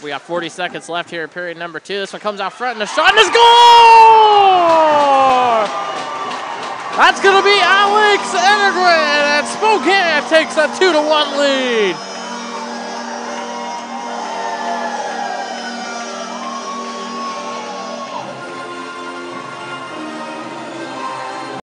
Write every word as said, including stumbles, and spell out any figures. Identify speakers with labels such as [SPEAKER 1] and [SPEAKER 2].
[SPEAKER 1] We got forty seconds left here in period number two. This one comes out front and a shot and a score! That's going to be Alex Enegren, and Spokane takes a two to one lead.